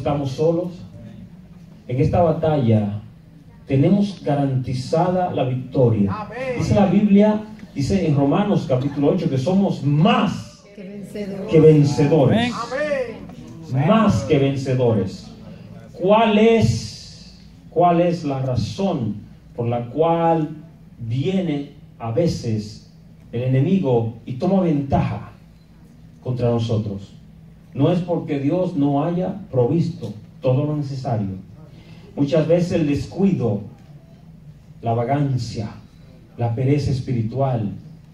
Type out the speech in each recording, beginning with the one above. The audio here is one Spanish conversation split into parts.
estamos solos. En esta batalla tenemos garantizada la victoria. Dice la Biblia, dice en Romanos capítulo 8, que somos más que vencedores. Más que vencedores. ¿Cuál es la razón por la cual viene a veces el enemigo y toma ventaja contra nosotros? No es porque Dios no haya provisto todo lo necesario. Muchas veces el descuido, la vagancia, la pereza espiritual,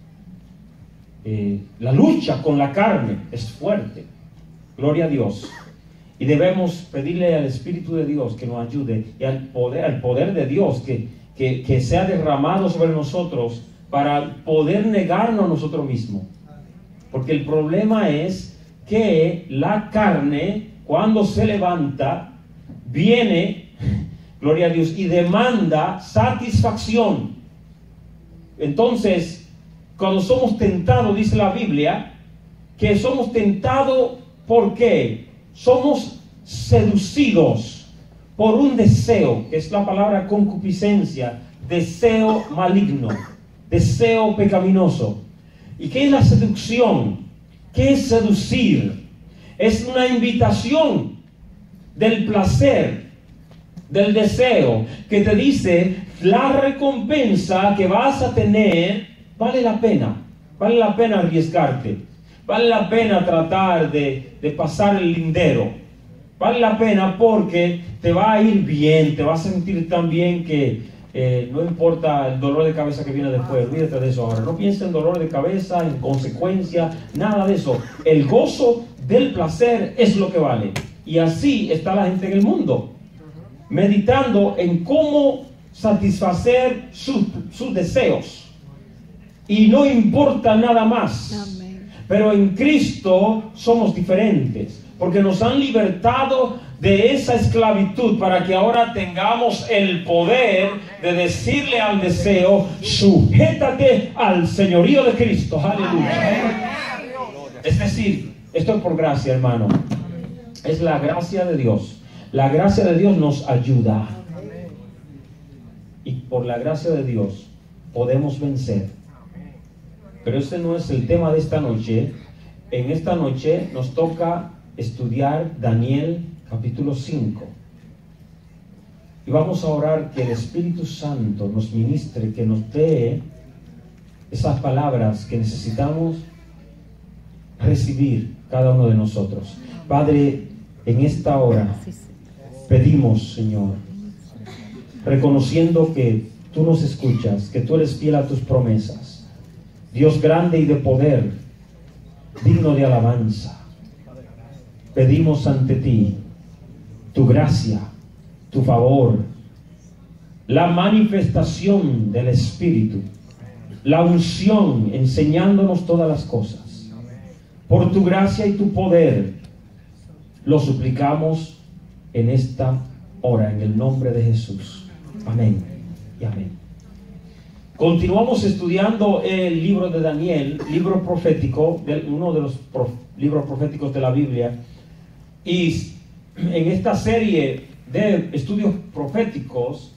la lucha con la carne es fuerte. Gloria a Dios. Y debemos pedirle al Espíritu de Dios que nos ayude, y al poder de Dios que sea derramado sobre nosotros para poder negarnos a nosotros mismos. Porque el problema es que la carne, cuando se levanta, viene, gloria a Dios, y demanda satisfacción. Entonces, cuando somos tentados, dice la Biblia, que somos tentados, ¿por qué? Somos seducidos por un deseo, que es la palabra concupiscencia, deseo maligno, deseo pecaminoso. ¿Y qué es la seducción? ¿Qué es seducir? Es una invitación del placer, del deseo, que te dice, la recompensa que vas a tener vale la pena arriesgarte, vale la pena tratar de pasar el lindero, vale la pena porque te va a ir bien, te vas a sentir tan bien que no importa el dolor de cabeza que viene después, olvídate de eso ahora, no pienses en dolor de cabeza, en consecuencia, nada de eso. El gozo del placer es lo que vale. Y así está la gente en el mundo, meditando en cómo satisfacer sus deseos, y no importa nada más. Amén. Pero en Cristo somos diferentes, porque nos han libertado de esa esclavitud para que ahora tengamos el poder de decirle al deseo, sujétate al señorío de Cristo. Aleluya. Es decir, esto es por gracia, hermano. Es la gracia de Dios. La gracia de Dios nos ayuda. Y por la gracia de Dios podemos vencer. Pero ese no es el tema de esta noche. En esta noche nos toca estudiar Daniel capítulo 5. Y vamos a orar que el Espíritu Santo nos ministre, que nos dé esas palabras que necesitamos recibir cada uno de nosotros. Padre, en esta hora pedimos, Señor, reconociendo que tú nos escuchas, que tú eres fiel a tus promesas, Dios grande y de poder, digno de alabanza. Pedimos ante ti tu gracia, tu favor, la manifestación del Espíritu, la unción enseñándonos todas las cosas. Por tu gracia y tu poder lo suplicamos en esta hora, en el nombre de Jesús. Amén y amén. Continuamos estudiando el libro de Daniel, libro profético, uno de los libros proféticos de la Biblia. Y en esta serie de estudios proféticos,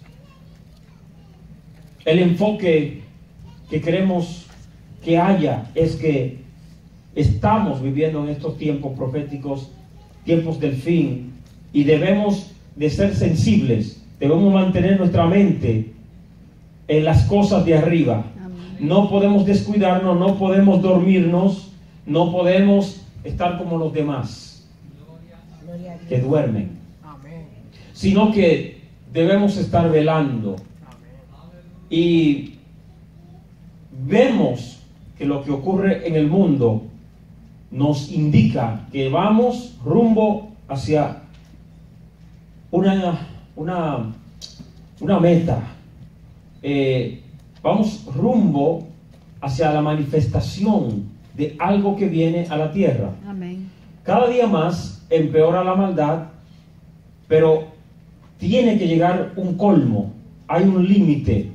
el enfoque que queremos que haya es que estamos viviendo en estos tiempos proféticos, tiempos del fin, y debemos de ser sensibles, debemos mantener nuestra mente en las cosas de arriba. Amén. No podemos descuidarnos, no podemos dormirnos, no podemos estar como los demás que duermen, sino que debemos estar velando. Y vemos que lo que ocurre en el mundo nos indica que vamos rumbo hacia una meta. Vamos rumbo hacia la manifestación de algo que viene a la tierra. Amén. Cada día más empeora la maldad, pero tiene que llegar un colmo. Hay un límite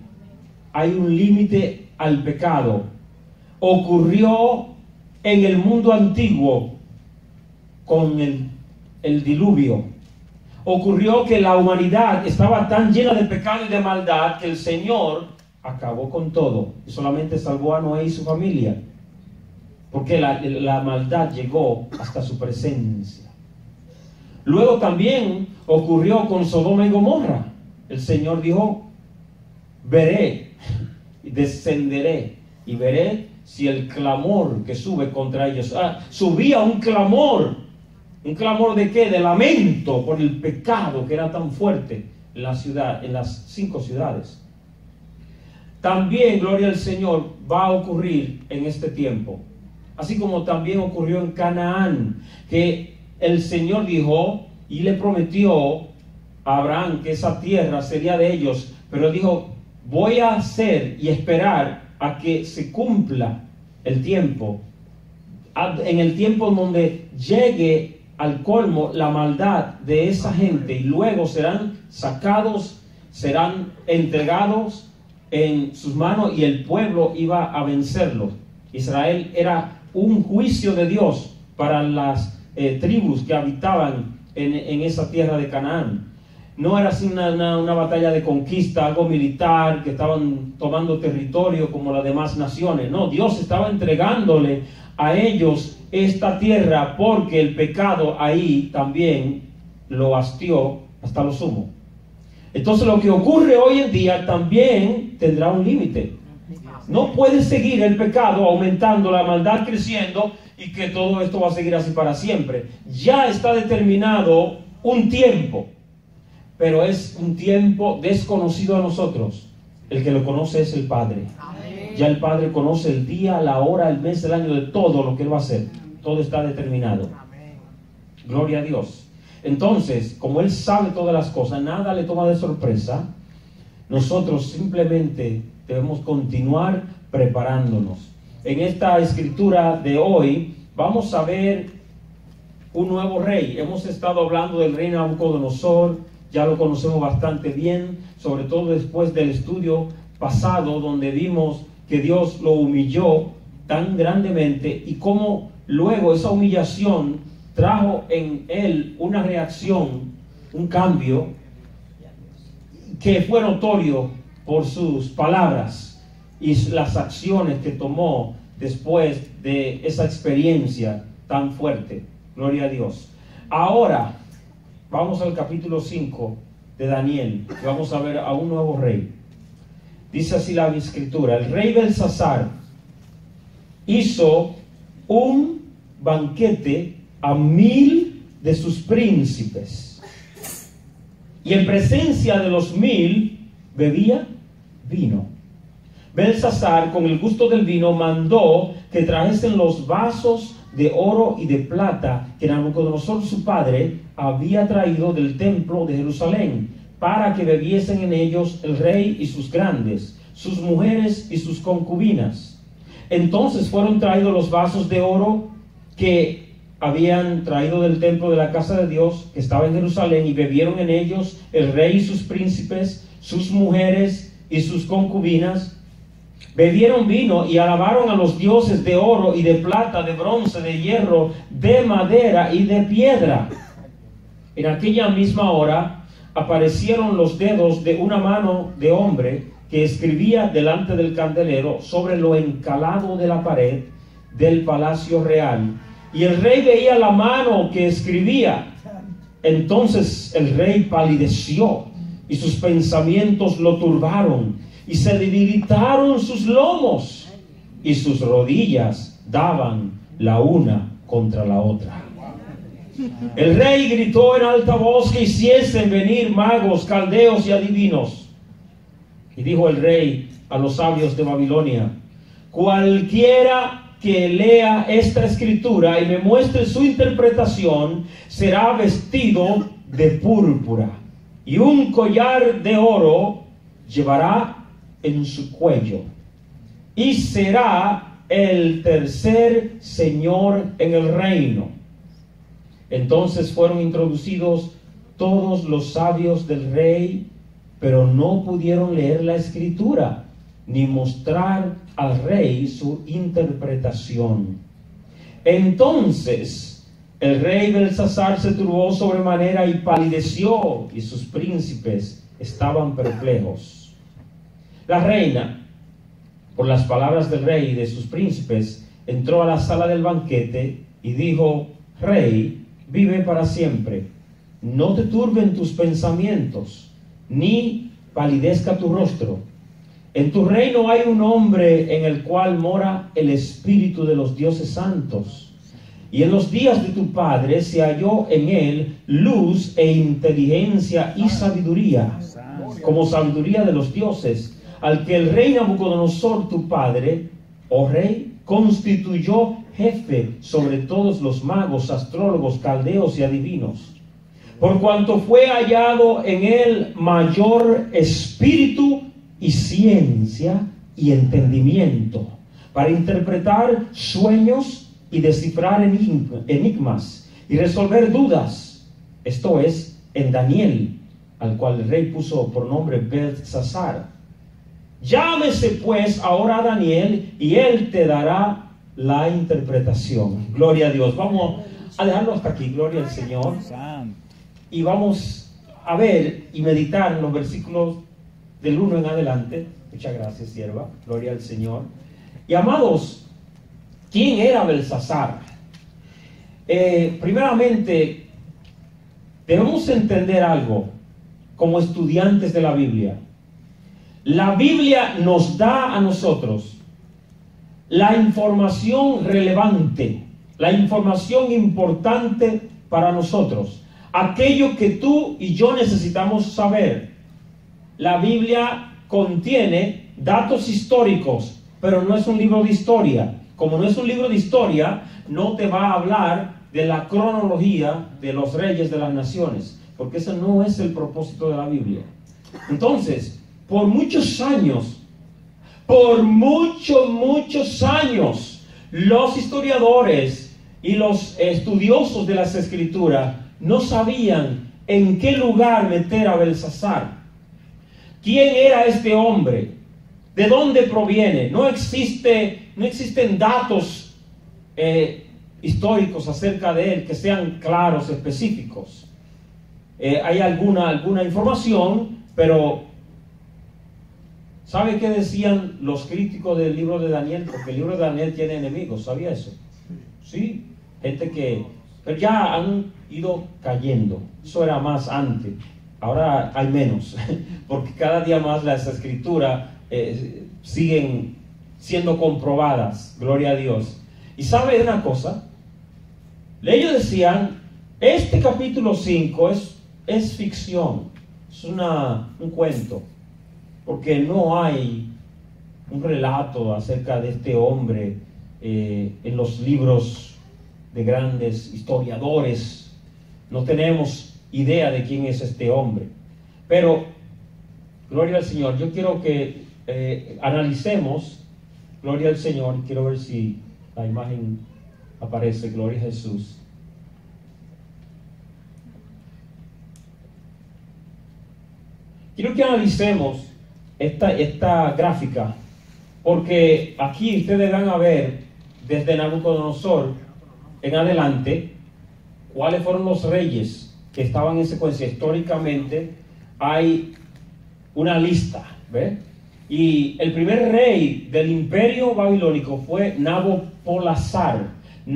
al pecado. Ocurrió en el mundo antiguo con el diluvio, ocurrió que la humanidad estaba tan llena de pecado y de maldad que el Señor acabó con todo y solamente salvó a Noé y su familia, porque la maldad llegó hasta su presencia. Luego también ocurrió con Sodoma y Gomorra. El Señor dijo: veré, descenderé y veré si el clamor que sube contra ellos. Subía un clamor ¿de qué? De lamento por el pecado que era tan fuerte en la ciudad, en las 5 ciudades. También, gloria al Señor, va a ocurrir en este tiempo, así como también ocurrió en Canaán, que el Señor dijo y le prometió a Abraham que esa tierra sería de ellos, pero dijo: voy a hacer y esperar a que se cumpla el tiempo, en el tiempo en donde llegue al colmo la maldad de esa gente, y luego serán sacados, serán entregados en sus manos, y el pueblo iba a vencerlos. Israel era un juicio de Dios para las tribus que habitaban en esa tierra de Canaán. No era así una batalla de conquista, algo militar, que estaban tomando territorio como las demás naciones. No, Dios estaba entregándole a ellos esta tierra, porque el pecado ahí también lo hastió hasta lo sumo. Entonces lo que ocurre hoy en día también tendrá un límite. No puede seguir el pecado aumentando, la maldad creciendo, y que todo esto va a seguir así para siempre. Ya está determinado un tiempo, pero es un tiempo desconocido a nosotros. El que lo conoce es el Padre. Ya el Padre conoce el día, la hora, el mes, el año, de todo lo que Él va a hacer. Todo está determinado. Gloria a Dios. Entonces, como Él sabe todas las cosas, nada le toma de sorpresa, nosotros simplemente debemos continuar preparándonos. En esta escritura de hoy vamos a ver un nuevo rey. Hemos estado hablando del rey Nabucodonosor, ya lo conocemos bastante bien, sobre todo después del estudio pasado, donde vimos que Dios lo humilló tan grandemente, y cómo luego esa humillación trajo en él una reacción, un cambio que fue notorio por sus palabras y las acciones que tomó después de esa experiencia tan fuerte. Gloria a Dios. Ahora vamos al capítulo 5 de Daniel, y vamos a ver a un nuevo rey. Dice así la escritura: el rey Belsasar hizo un banquete a 1000 de sus príncipes, y en presencia de los 1000 bebía vino. Belsasar, con el gusto del vino, mandó que trajesen los vasos de oro y de plata que Nabucodonosor su padre había traído del templo de Jerusalén, para que bebiesen en ellos el rey y sus grandes, sus mujeres y sus concubinas. Entonces fueron traídos los vasos de oro que habían traído del templo de la casa de Dios que estaba en Jerusalén, y bebieron en ellos el rey y sus príncipes, sus mujeres y sus concubinas. Bebieron vino y alabaron a los dioses de oro y de plata, de bronce, de hierro, de madera y de piedra. En aquella misma hora aparecieron los dedos de una mano de hombre que escribía delante del candelero sobre lo encalado de la pared del palacio real. Y el rey veía la mano que escribía. Entonces el rey palideció y sus pensamientos lo turbaron, y se debilitaron sus lomos, y sus rodillas daban la una contra la otra. El rey gritó en alta voz que hiciesen venir magos, caldeos y adivinos. Y dijo el rey a los sabios de Babilonia: cualquiera que lea esta escritura y me muestre su interpretación será vestido de púrpura, y un collar de oro llevará en su cuello, y será el tercer señor en el reino. Entonces fueron introducidos todos los sabios del rey, pero no pudieron leer la escritura ni mostrar al rey su interpretación. Entonces El rey Belsasar se turbó sobremanera y palideció, y sus príncipes estaban perplejos. La reina, por las palabras del rey y de sus príncipes, entró a la sala del banquete y dijo: Rey, vive para siempre. No te turben tus pensamientos, ni palidezca tu rostro. En tu reino hay un hombre en el cual mora el espíritu de los dioses santos. Y en los días de tu padre se halló en él luz e inteligencia y sabiduría, como sabiduría de los dioses, al que el rey Nabucodonosor, tu padre, oh rey, constituyó jefe sobre todos los magos, astrólogos, caldeos y adivinos. Por cuanto fue hallado en él mayor espíritu y ciencia y entendimiento, para interpretar sueños y descifrar enigmas y resolver dudas. Esto es, en Daniel, al cual el rey puso por nombre Belsasar. Llámese pues ahora a Daniel y él te dará la interpretación. Gloria a Dios. Vamos a dejarlo hasta aquí. Gloria al Señor. Y vamos a ver y meditar en los versículos del 1 en adelante. Muchas gracias, sierva. Gloria al Señor. Y amados, ¿quién era Belsasar? Primeramente, debemos entender algo como estudiantes de la Biblia. La Biblia nos da a nosotros la información relevante, la información importante para nosotros, aquello que tú y yo necesitamos saber. La Biblia contiene datos históricos, pero no es un libro de historia. Como no es un libro de historia, no te va a hablar de la cronología de los reyes de las naciones, porque ese no es el propósito de la Biblia. Entonces, por muchos años, los historiadores y los estudiosos de las Escrituras no sabían en qué lugar meter a Belsasar. ¿Quién era este hombre? ¿De dónde proviene? No existen datos históricos acerca de él que sean claros, específicos. Hay alguna información, pero ¿sabe qué decían los críticos del libro de Daniel? Porque el libro de Daniel tiene enemigos, ¿sabía eso? Sí, gente que pero ya han ido cayendo. Eso era más antes, ahora hay menos, porque cada día más las escrituras siguen siendo comprobadas, gloria a Dios. Y ¿sabe una cosa? Ellos decían, este capítulo 5 es ficción, es un cuento, porque no hay un relato acerca de este hombre en los libros de grandes historiadores. No tenemos idea de quién es este hombre. Pero, gloria al Señor, yo quiero que analicemos, gloria al Señor, quiero ver si la imagen aparece, gloria a Jesús. Quiero que analicemos esta gráfica, porque aquí ustedes van a ver desde Nabucodonosor en adelante cuáles fueron los reyes que estaban en secuencia. Históricamente hay una lista, ¿ve? Y el primer rey del imperio babilónico fue Nabopolassar,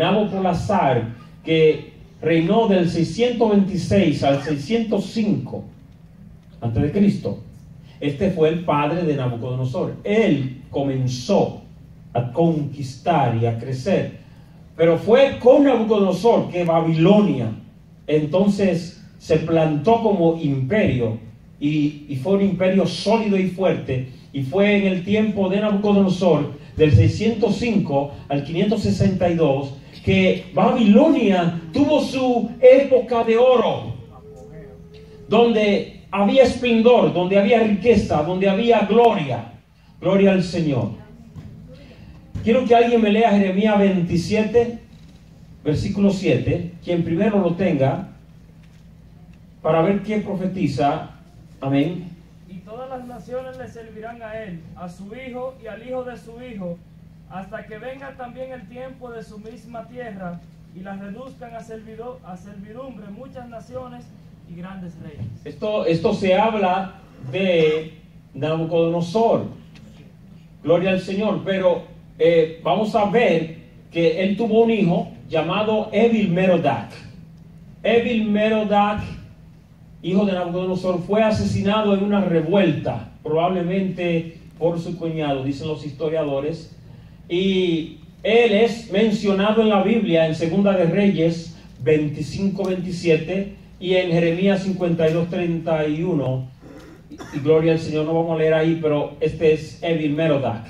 que reinó del 626 al 605 antes de Cristo. Este fue el padre de Nabucodonosor. Él comenzó a conquistar y a crecer, pero fue con Nabucodonosor que Babilonia entonces se plantó como imperio, y fue un imperio sólido y fuerte. Y fue en el tiempo de Nabucodonosor, del 605 al 562, que Babilonia tuvo su época de oro, donde había esplendor, donde había riqueza, donde había gloria. Gloria al Señor. Quiero que alguien me lea Jeremías 27, versículo 7, quien primero lo tenga, para ver qué profetiza. Amén. Y todas las naciones le servirán a él, a su hijo y al hijo de su hijo, hasta que venga también el tiempo de su misma tierra, y las reduzcan a servidumbre muchas naciones y grandes reyes. Esto se habla de Nabucodonosor. Gloria al Señor. Pero vamos a ver que él tuvo un hijo llamado Evil-Merodach. Evil-Merodach, hijo de Nabucodonosor, fue asesinado en una revuelta, probablemente por su cuñado, dicen los historiadores. Y él es mencionado en la Biblia en Segunda de Reyes 25-27 y en Jeremías 52-31. Y gloria al Señor, no vamos a leer ahí, pero este es Evil-Merodach.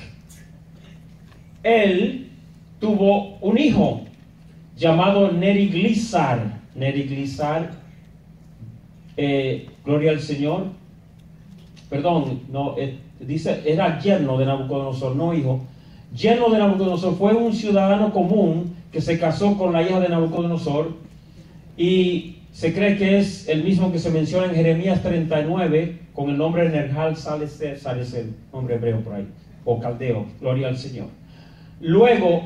Él tuvo un hijo llamado Neriglissar. Neriglissar, gloria al Señor. Perdón, no, dice, era yerno de Nabucodonosor, no hijo. Yerno de Nabucodonosor fue un ciudadano común que se casó con la hija de Nabucodonosor, y se cree que es el mismo que se menciona en Jeremías 39 con el nombre de Nergal-Sarecer, nombre hebreo por ahí, o caldeo, gloria al Señor. Luego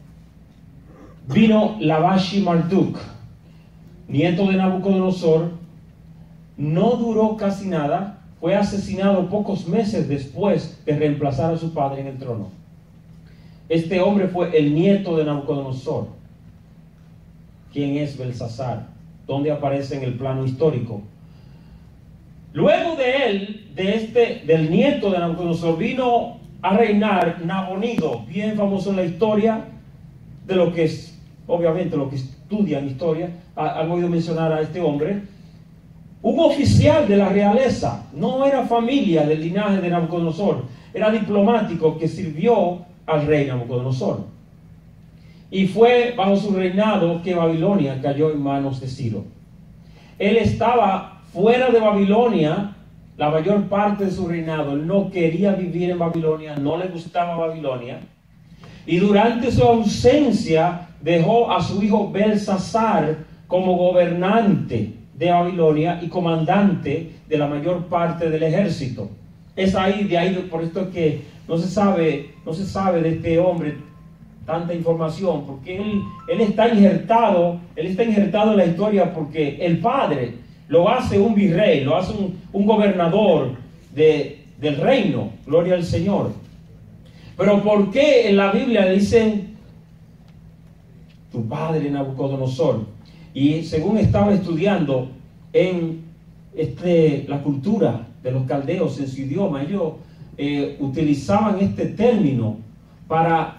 vino Labashi-Marduk, nieto de Nabucodonosor. No duró casi nada, fue asesinado pocos meses después de reemplazar a su padre en el trono. Este hombre fue el nieto de Nabucodonosor. ¿Quién es Belsasar? ¿Dónde aparece en el plano histórico? Luego de él, del nieto de Nabucodonosor, vino a reinar Nabonido, bien famoso en la historia, de lo que es, obviamente, lo que estudian historia, han oído mencionar a este hombre. Un oficial de la realeza, no era familia del linaje de Nabucodonosor, era diplomático que sirvió al rey Nabucodonosor. Y fue bajo su reinado que Babilonia cayó en manos de Ciro. Él estaba fuera de Babilonia la mayor parte de su reinado. Él no quería vivir en Babilonia, no le gustaba Babilonia. Y durante su ausencia dejó a su hijo Belsasar como gobernante de Babilonia y comandante de la mayor parte del ejército. Es ahí, por esto que no se sabe de este hombre tanta información, porque él está injertado en la historia, porque el padre lo hace un virrey, lo hace un gobernador del reino, gloria al Señor. Pero ¿por qué en la Biblia le dicen tu padre Nabucodonosor? Y según estaba estudiando en la cultura de los caldeos en su idioma, ellos utilizaban este término para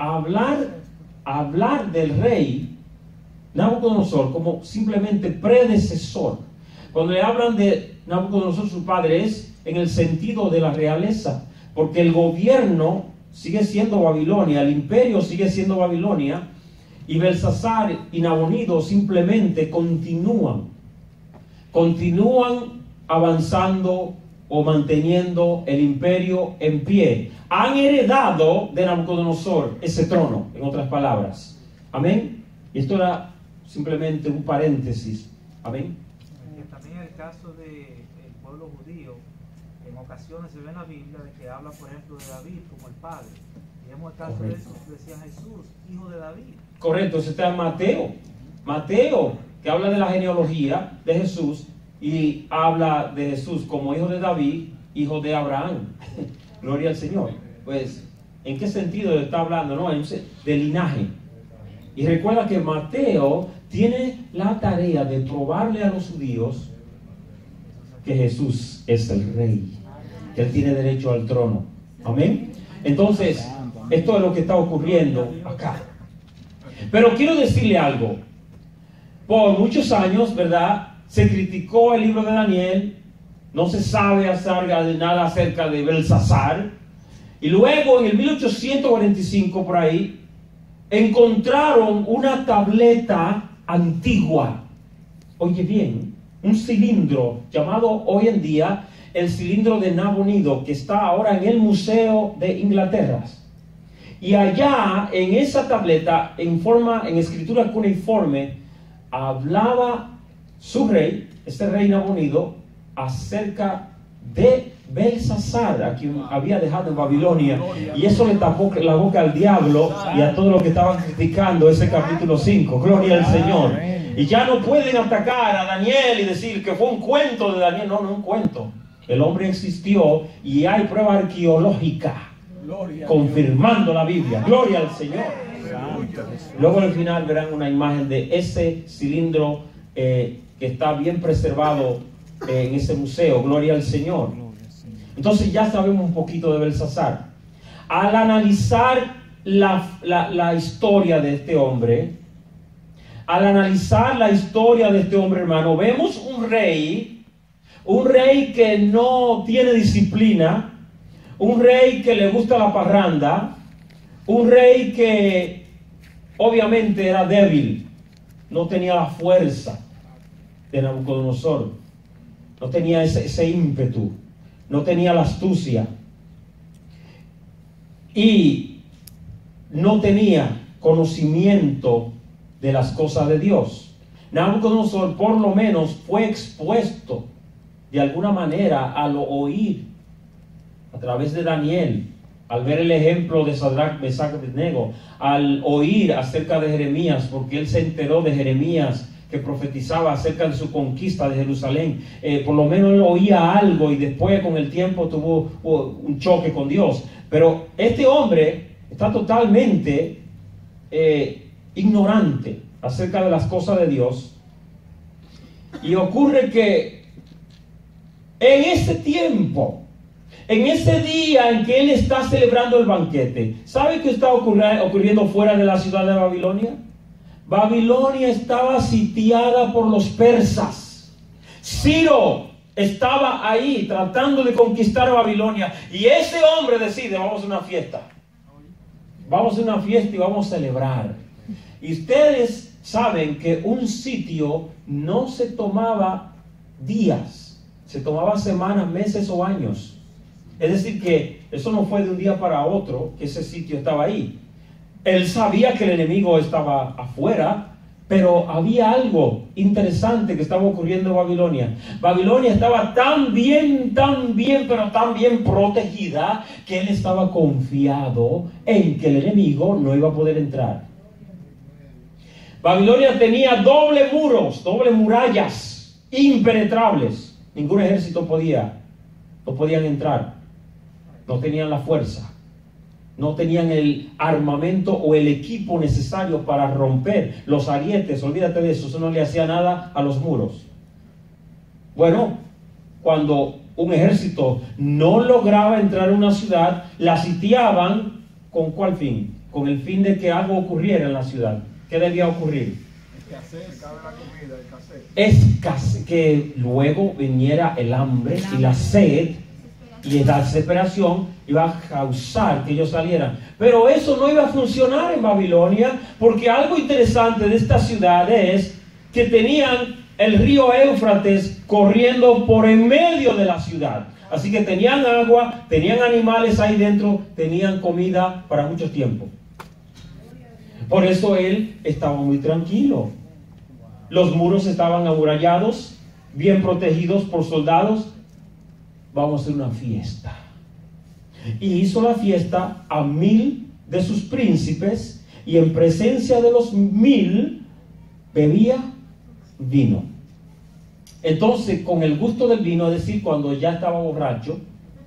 hablar del rey Nabucodonosor como simplemente predecesor. Cuando le hablan de Nabucodonosor, su padre, es en el sentido de la realeza, porque el gobierno sigue siendo Babilonia, el imperio sigue siendo Babilonia, y Belsasar y Nabonido simplemente continúan avanzando o manteniendo el imperio en pie. Han heredado de Nabucodonosor ese trono, en otras palabras. Amén. Y esto era simplemente un paréntesis. Amén. También el caso del pueblo judío, en ocasiones se ve en la Biblia de que habla, por ejemplo, de David como el padre. Vemos el caso de eso, decía Jesús, hijo de David. Correcto, ese está en Mateo, que habla de la genealogía de Jesús y habla de Jesús como hijo de David, hijo de Abraham. Gloria al Señor. Pues, ¿en qué sentido está hablando? No, de linaje. Y recuerda que Mateo tiene la tarea de probarle a los judíos que Jesús es el rey, que él tiene derecho al trono. Amén. Entonces, esto es lo que está ocurriendo acá. Pero quiero decirle algo. Por muchos años, ¿verdad?, se criticó el libro de Daniel. No se sabe nada acerca de Belsasar. Y luego, en el 1845, por ahí, encontraron una tableta antigua. Oye bien, un cilindro llamado hoy en día el cilindro de Nabonido, que está ahora en el Museo de Inglaterra. Y allá, en esa tableta, en escritura cuneiforme, hablaba su rey, este rey Nabonido, acerca de Belsasar, a quien había dejado en Babilonia, y eso le tapó la boca al diablo y a todos los que estaban criticando ese capítulo 5. Gloria al Señor. Y ya no pueden atacar a Daniel y decir que fue un cuento de Daniel. No, no un cuento. El hombre existió y hay prueba arqueológica confirmando la Biblia. Gloria al Señor. Luego al final verán una imagen de ese cilindro que está bien preservado en ese museo. Gloria al Señor. Entonces ya sabemos un poquito de Belsasar. Al analizar la historia de este hombre, hermano, vemos un rey que no tiene disciplina, un rey que le gusta la parranda, un rey que obviamente era débil, no tenía la fuerza de Nabucodonosor, no tenía ese ímpetu, no tenía la astucia y no tenía conocimiento de las cosas de Dios. Nabucodonosor por lo menos fue expuesto de alguna manera al oír a través de Daniel, al ver el ejemplo de Sadrach, Mesach y Abednego, al oír acerca de Jeremías, porque él se enteró de Jeremías que profetizaba acerca de su conquista de Jerusalén. Por lo menos él oía algo y después con el tiempo tuvo un choque con Dios. Pero este hombre está totalmente ignorante acerca de las cosas de Dios, y ocurre que en ese tiempo, en ese día en que él está celebrando el banquete, ¿sabe qué está ocurriendo fuera de la ciudad de Babilonia? Babilonia estaba sitiada por los persas. Ciro estaba ahí tratando de conquistar Babilonia, y ese hombre decide: vamos a una fiesta. Vamos a una fiesta y vamos a celebrar. Y ustedes saben que un sitio no se tomaba días, se tomaba semanas, meses o años. Es decir, que eso no fue de un día para otro que ese sitio estaba ahí. Él sabía que el enemigo estaba afuera, pero había algo interesante que estaba ocurriendo en Babilonia. Babilonia estaba tan bien, pero tan bien protegida, que él estaba confiado en que el enemigo no iba a poder entrar. Babilonia tenía doble murallas impenetrables. Ningún ejército no podían entrar. No tenían la fuerza, no tenían el armamento o el equipo necesario para romper los arietes. Olvídate de eso no le hacía nada a los muros. Bueno, cuando un ejército no lograba entrar a una ciudad, la sitiaban. ¿Con cuál fin? Con el fin de que algo ocurriera en la ciudad. ¿Qué debía ocurrir? Escasez, que luego viniera el hambre y la sed, y la desesperación iba a causar que ellos salieran. Pero eso no iba a funcionar en Babilonia, porque algo interesante de esta ciudad es que tenían el río Éufrates corriendo por en medio de la ciudad. Así que tenían agua, tenían animales ahí dentro, tenían comida para mucho tiempo. Por eso él estaba muy tranquilo. Los muros estaban amurallados, bien protegidos por soldados. Vamos a hacer una fiesta. Y hizo la fiesta a 1000 de sus príncipes, y en presencia de los 1000 bebía vino. Entonces, con el gusto del vino, es decir, cuando ya estaba borracho,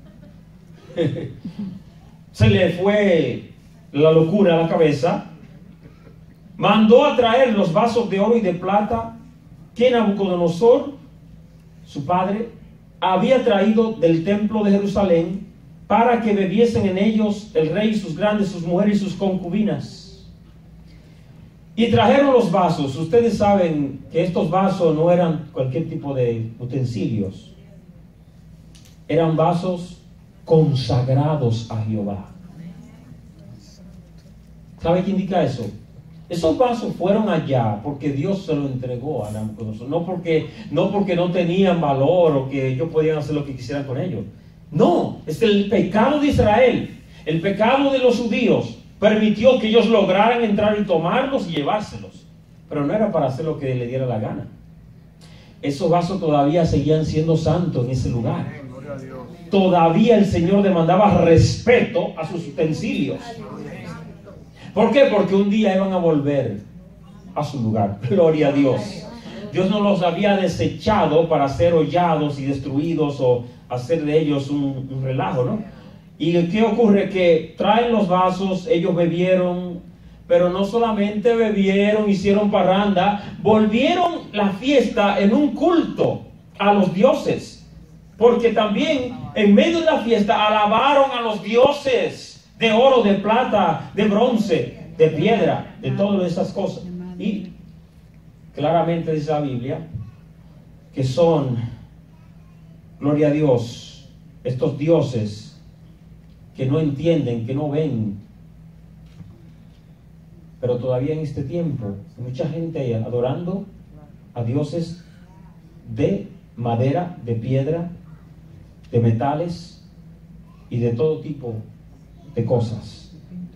se le fue la locura a la cabeza. Mandó a traer los vasos de oro y de plata que Nabucodonosor, su padre, había traído del templo de Jerusalén, para que bebiesen en ellos el rey, sus grandes, sus mujeres y sus concubinas. Y trajeron los vasos. Ustedes saben que estos vasos no eran cualquier tipo de utensilios. Eran vasos consagrados a Jehová. ¿Sabe qué indica eso? Esos vasos fueron allá porque Dios se lo entregó a Nabucodonosor. No porque no tenían valor o que ellos podían hacer lo que quisieran con ellos. No, es el pecado de Israel, el pecado de los judíos, permitió que ellos lograran entrar y tomarlos y llevárselos. Pero no era para hacer lo que le diera la gana. Esos vasos todavía seguían siendo santos en ese lugar. todavía el Señor demandaba respeto a sus utensilios. ¿Por qué? Porque un día iban a volver a su lugar. Gloria a Dios. Dios no los había desechado para ser hollados y destruidos o hacer de ellos un relajo, ¿no? ¿Y qué ocurre? Que traen los vasos, ellos bebieron, pero no solamente bebieron, hicieron parranda, volvieron la fiesta en un culto a los dioses, porque también en medio de la fiesta alabaron a los dioses de oro, de plata, de bronce, de piedra, de todas esas cosas. Y claramente dice la Biblia que son, gloria a Dios, estos dioses que no entienden, que no ven. Pero todavía en este tiempo hay mucha gente adorando a dioses de madera, de piedra, de metales y de todo tipo de cosas.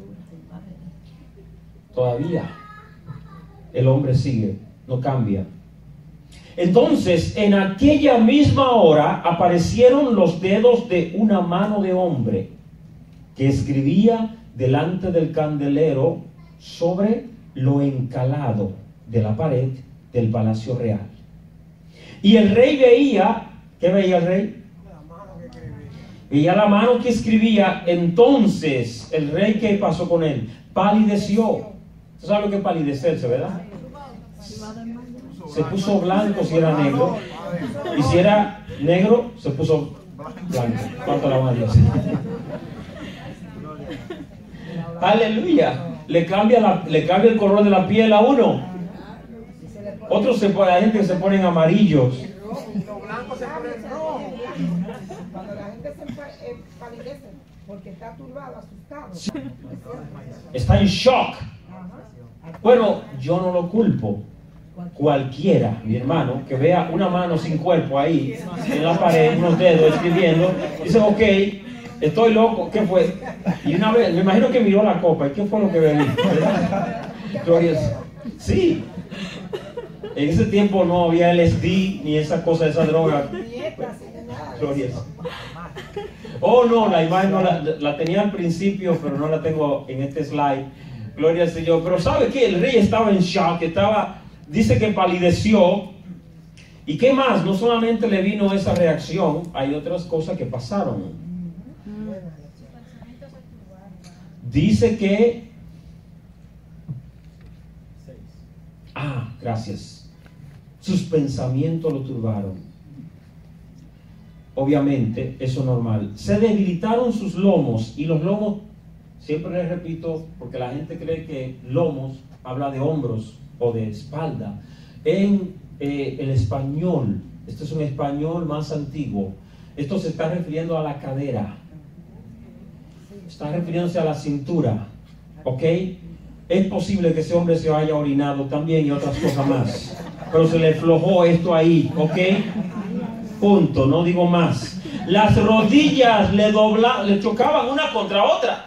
Todavía el hombre sigue, no cambia. Entonces, en aquella misma hora aparecieron los dedos de una mano de hombre que escribía delante del candelero sobre lo encalado de la pared del palacio real. Y el rey veía, ¿qué veía el rey? Veía la mano que escribía. Entonces el rey, ¿qué pasó con él? Palideció. ¿Usted sabe lo que es palidecerse, verdad? Se puso blanco si era negro, y si era negro se puso blanco. ¿Cuánto la mano? Aleluya. Le cambia el color de la piel a uno. Otros hay gente que se ponen amarillos. Los blancos se ponen rojos. Cuando la gente se palidece porque está turbado, asustado. Está en shock. Bueno, yo no lo culpo. Cualquiera, mi hermano, que vea una mano sin cuerpo ahí en la pared, unos dedos escribiendo, dice, ok, estoy loco, ¿qué fue? Y una vez, me imagino que miró la copa, ¿y qué fue lo que bebí? Glorias. Sí. En ese tiempo no había LSD ni esa cosa, esa droga. Glorias. Oh no, la imagen no la tenía al principio, pero no la tengo en este slide. Gloria al Señor. Pero ¿sabe qué? El rey estaba en shock, dice que palideció. ¿Y qué más? No solamente le vino esa reacción, hay otras cosas que pasaron. Dice que... gracias. Sus pensamientos lo turbaron. Obviamente, eso es normal. Se debilitaron sus lomos, y los lomos, siempre les repito, porque la gente cree que lomos habla de hombros o de espalda. En el español, este es un español más antiguo, esto se está refiriendo a la cadera, está refiriéndose a la cintura, ¿ok? Es posible que ese hombre se haya orinado también y otras cosas más, pero se le aflojó esto ahí, ¿ok? Punto, no digo más. Las rodillas le chocaban una contra otra.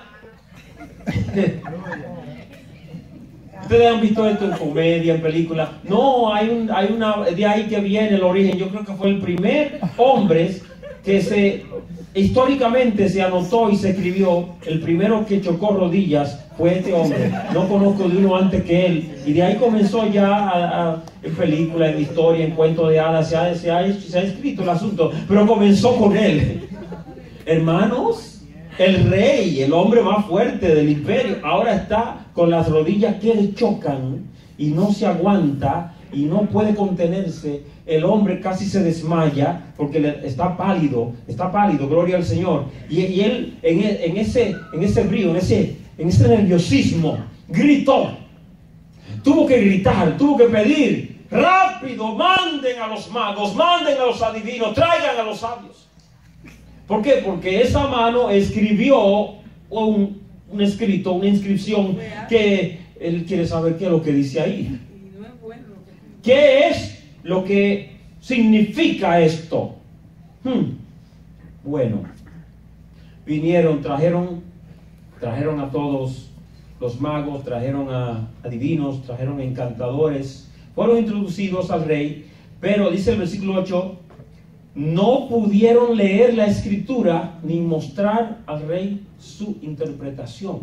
Ustedes han visto esto en comedia, en películas. No, hay una, de ahí que viene el origen. Yo creo que fue el primer hombre que históricamente se anotó y se escribió. El primero que chocó rodillas fue este hombre. No conozco de uno antes que él. Y de ahí comenzó ya en películas, en historia, en cuentos de hadas. Se ha escrito el asunto, pero comenzó con él. Hermanos, el rey, el hombre más fuerte del imperio, ahora está con las rodillas que le chocan y no se aguanta y no puede contenerse. El hombre casi se desmaya porque está pálido, gloria al Señor. Y él en ese brío, en ese nerviosismo, gritó. Tuvo que gritar, tuvo que pedir, rápido, manden a los magos, manden a los adivinos, traigan a los sabios. ¿Por qué? Porque esa mano escribió un escrito, una inscripción que él quiere saber qué es lo que dice ahí. ¿Qué es lo que significa esto? Bueno, vinieron, trajeron a todos los magos, trajeron a adivinos, trajeron a encantadores, fueron introducidos al rey, pero dice el versículo 8, no pudieron leer la escritura ni mostrar al rey su interpretación.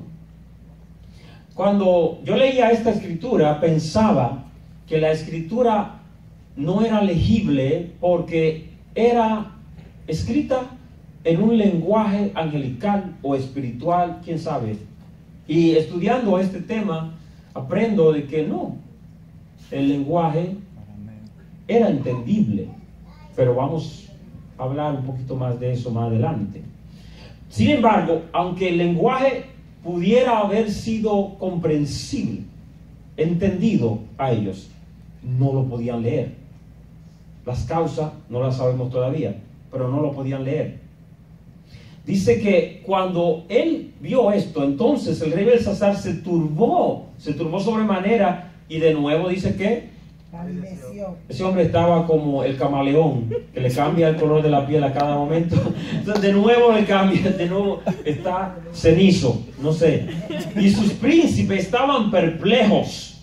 Cuando yo leía esta escritura, pensaba que la escritura no era legible porque era escrita en un lenguaje angelical o espiritual, quién sabe. Y estudiando este tema, aprendo de que no, el lenguaje era entendible, pero vamos a hablar un poquito más de eso más adelante. Sin embargo, aunque el lenguaje pudiera haber sido comprensible, entendido a ellos, no lo podían leer. Las causas no las sabemos todavía, pero no lo podían leer. Dice que cuando él vio esto, entonces el rey Belsasar se turbó sobremanera, y de nuevo dice que ese hombre estaba como el camaleón, que le cambia el color de la piel a cada momento. Entonces de nuevo le cambia, de nuevo está cenizo, no sé. Y sus príncipes estaban perplejos.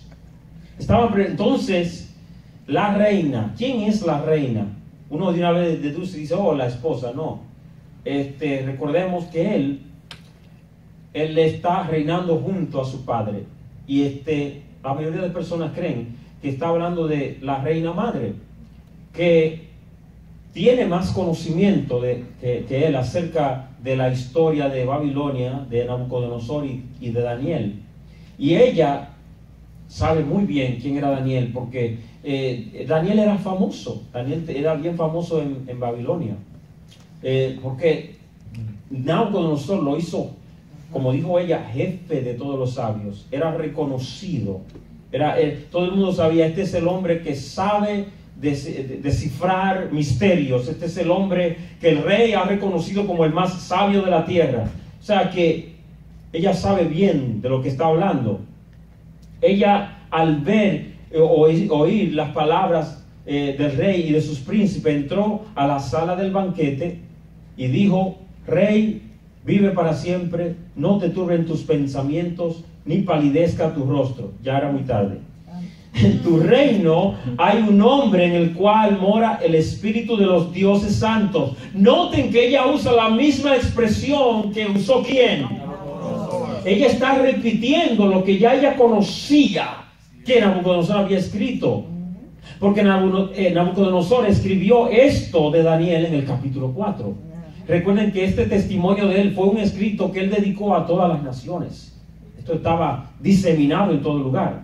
Entonces la reina, ¿quién es la reina? Uno de una vez deduce y dice, oh, la esposa. No, recordemos que él está reinando junto a su padre, y la mayoría de personas creen que está hablando de la reina madre, que tiene más conocimiento que él acerca de la historia de Babilonia, de Nabucodonosor y de Daniel. Y ella sabe muy bien quién era Daniel, porque Daniel era famoso. Daniel era bien famoso en Babilonia, porque Nabucodonosor lo hizo, como dijo ella, jefe de todos los sabios. Era reconocido. Todo el mundo sabía, este es el hombre que sabe descifrar misterios. Este es el hombre que el rey ha reconocido como el más sabio de la tierra. O sea que ella sabe bien de lo que está hablando. Ella, al ver oír las palabras del rey y de sus príncipes, entró a la sala del banquete y dijo: Rey, vive para siempre, no te turben tus pensamientos, ni palidezca tu rostro. Ya era muy tarde. En tu reino hay un hombre en el cual mora el espíritu de los dioses santos. Noten que ella usa la misma expresión que usó ¿quién? Ella está repitiendo lo que ya ella conocía que Nabucodonosor había escrito. Porque Nabucodonosor escribió esto de Daniel en el capítulo 4. Recuerden que este testimonio de él fue un escrito que él dedicó a todas las naciones. Esto estaba diseminado en todo lugar.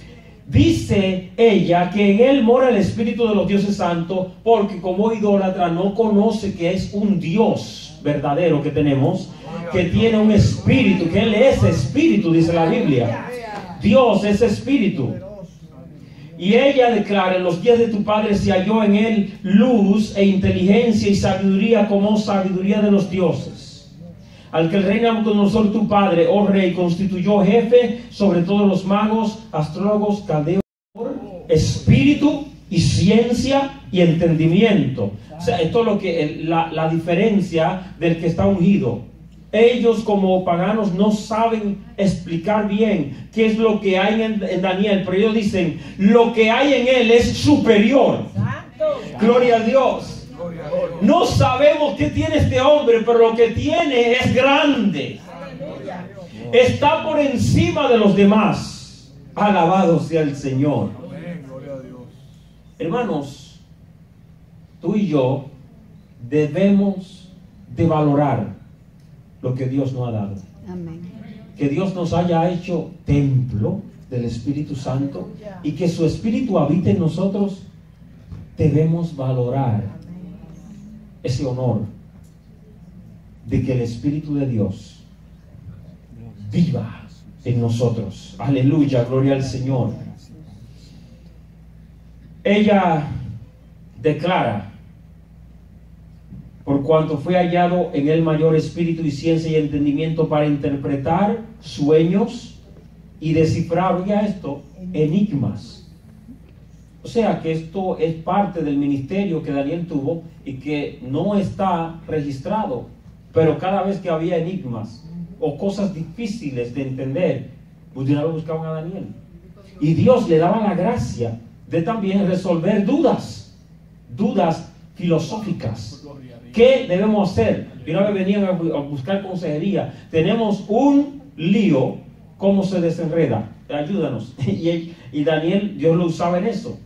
Dice ella que en él mora el espíritu de los dioses santos, porque como idólatra no conoce que es un Dios verdadero que tenemos, que tiene un espíritu, que él es espíritu, dice la Biblia. Dios es espíritu. Y ella declara: en los días de tu padre se halló en él luz e inteligencia y sabiduría como sabiduría de los dioses. Al que el rey Nabucodonosor tu padre, oh rey, constituyó jefe sobre todos los magos, astrólogos, caldeos, espíritu y ciencia y entendimiento. O sea, esto es lo que la diferencia del que está ungido. Ellos como paganos no saben explicar bien qué es lo que hay en Daniel, pero ellos dicen: lo que hay en él es superior. Gloria a Dios. No sabemos qué tiene este hombre, pero lo que tiene es grande. Está por encima de los demás. Alabado sea el Señor. Hermanos, tú y yo debemos de valorar lo que Dios nos ha dado. Amén. Que Dios nos haya hecho templo del Espíritu Santo y que su Espíritu habite en nosotros. Debemos valorar ese honor de que el Espíritu de Dios viva en nosotros. Aleluya, gloria al Señor. Ella declara: por cuanto fue hallado en él mayor espíritu y ciencia y entendimiento para interpretar sueños y descifrar, oiga esto, enigmas. O sea que esto es parte del ministerio que Daniel tuvo y que no está registrado. Pero cada vez que había enigmas o cosas difíciles de entender, pues de una vez buscaban a Daniel. Y Dios le daba la gracia de también resolver dudas filosóficas. ¿Qué debemos hacer? Y una vez venían a buscar consejería. Tenemos un lío, ¿cómo se desenreda? Ayúdanos. Y Daniel, Dios lo usaba en eso.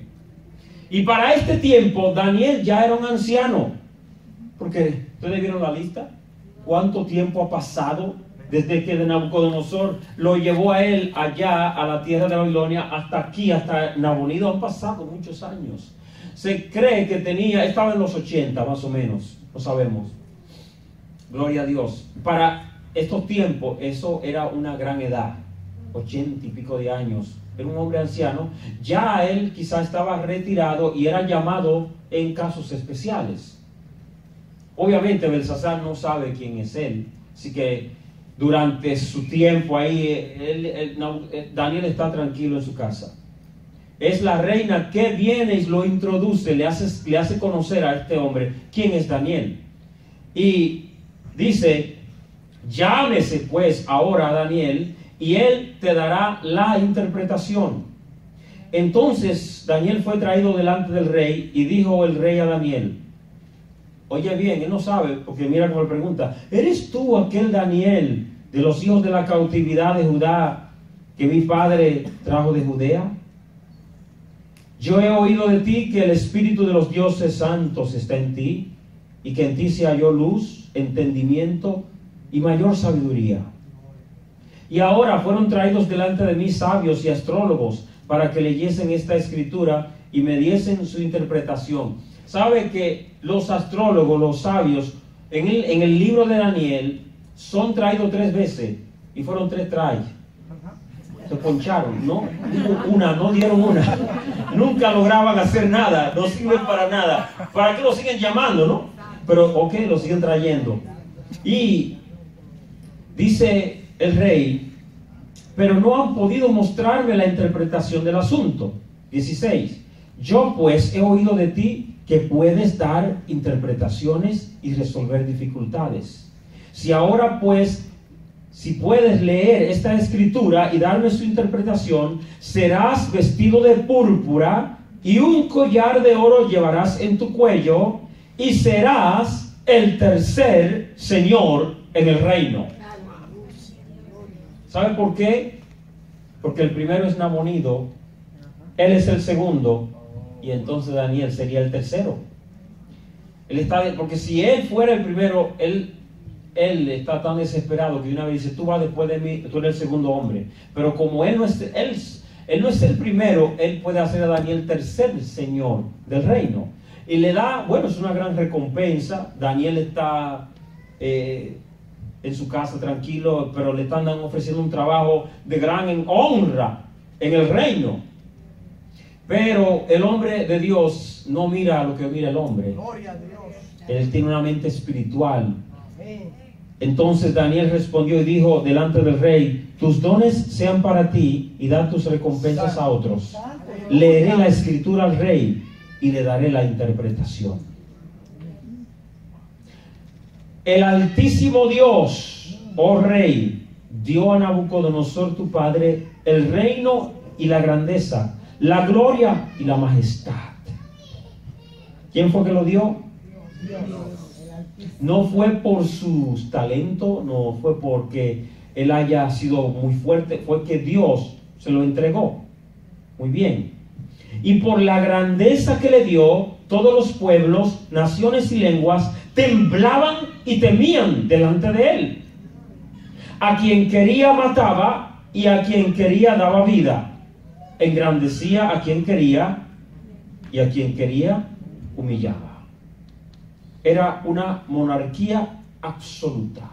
Y para este tiempo, Daniel ya era un anciano. Porque, ¿ustedes vieron la lista? ¿Cuánto tiempo ha pasado desde que Nabucodonosor lo llevó a él allá a la tierra de Babilonia hasta aquí, hasta Nabonido? Han pasado muchos años. Se cree que estaba en los 80 más o menos, lo sabemos. Gloria a Dios. Para estos tiempos, eso era una gran edad, 80 y pico de años. Era un hombre anciano. Ya él quizá estaba retirado y era llamado en casos especiales. Obviamente Belsasar no sabe quién es él, así que durante su tiempo ahí, Daniel está tranquilo en su casa. Es la reina que viene y lo introduce, le hace conocer a este hombre quién es Daniel. Y dice, llámese pues ahora a Daniel y él te dará la interpretación. Entonces Daniel fue traído delante del rey y dijo el rey a Daniel, oye bien, él no sabe, porque mira cómo le pregunta, ¿eres tú aquel Daniel de los hijos de la cautividad de Judá que mi padre trajo de Judea? Yo he oído de ti que el espíritu de los dioses santos está en ti y que en ti se halló luz, entendimiento y mayor sabiduría. Y ahora fueron traídos delante de mí sabios y astrólogos para que leyesen esta escritura y me diesen su interpretación. Sabe que los astrólogos, los sabios, en el libro de Daniel son traídos 3 veces y fueron 3 tries. Se poncharon, ¿no? No dieron una. Nunca lograban hacer nada, no sirven para nada. ¿Para qué lo siguen llamando, no? Pero, ok, lo siguen trayendo. Y dice el rey, pero no han podido mostrarme la interpretación del asunto. 16. Yo pues he oído de ti que puedes dar interpretaciones y resolver dificultades. Si ahora pues, si puedes leer esta escritura y darme su interpretación, serás vestido de púrpura y un collar de oro llevarás en tu cuello y serás el tercer señor en el reino. ¿Sabe por qué? Porque el primero es Nabonido, él es el segundo y entonces Daniel sería el tercero. Porque si él fuera el primero, él está tan desesperado que una vez dice, tú vas después de mí, tú eres el segundo hombre. Pero como él no es el primero, él puede hacer a Daniel tercer señor del reino. Y le da, bueno, es una gran recompensa. Daniel está en su casa tranquilo, pero le están ofreciendo un trabajo de gran honra en el reino. Pero el hombre de Dios no mira lo que mira el hombre. Él tiene una mente espiritual. Entonces Daniel respondió y dijo delante del rey, tus dones sean para ti y da tus recompensas a otros. Leeré la escritura al rey y le daré la interpretación. El Altísimo Dios, oh rey, dio a Nabucodonosor tu padre el reino y la grandeza, la gloria y la majestad. ¿Quién fue que lo dio? No fue por sus talentos, no fue porque él haya sido muy fuerte, fue que Dios se lo entregó. Muy bien. Y por la grandeza que le dio, todos los pueblos, naciones y lenguas temblaban y temían delante de él. A quien quería mataba y a quien quería daba vida. Engrandecía a quien quería y a quien quería humillaba. Era una monarquía absoluta.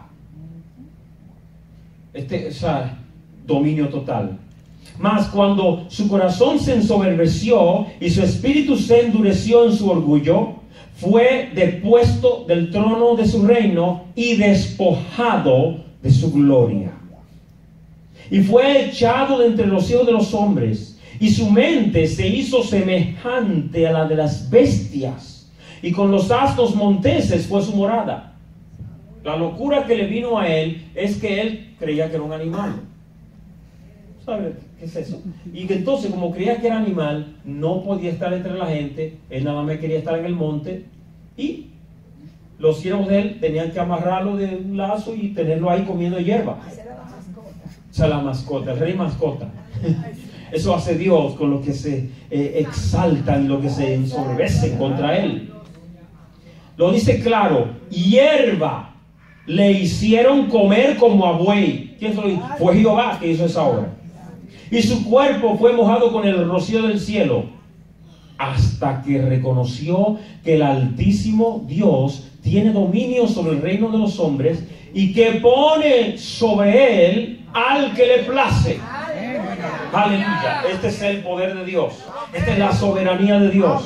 Dominio total. Mas cuando su corazón se ensoberbeció y su espíritu se endureció en su orgullo, fue depuesto del trono de su reino y despojado de su gloria. Y fue echado de entre los hijos de los hombres, y su mente se hizo semejante a la de las bestias, y con los asnos monteses fue su morada. La locura que le vino a él es que él creía que era un animal. ¿sabes qué es eso? Y que entonces, como creía que era animal, no podía estar entre la gente, él nada más quería estar en el monte, y los siervos de él tenían que amarrarlo de un lazo y tenerlo ahí comiendo hierba. Esa era la mascota. Esa es la mascota, el rey mascota. Eso hace Dios con los que se exaltan y los que se ensoberbecen contra él. Lo dice claro, hierba le hicieron comer como a buey. ¿Quién se lo hizo? Fue Jehová que hizo esa obra. Y su cuerpo fue mojado con el rocío del cielo, hasta que reconoció que el Altísimo Dios tiene dominio sobre el reino de los hombres y que pone sobre él al que le place. Aleluya. Este es el poder de Dios. Esta es la soberanía de Dios.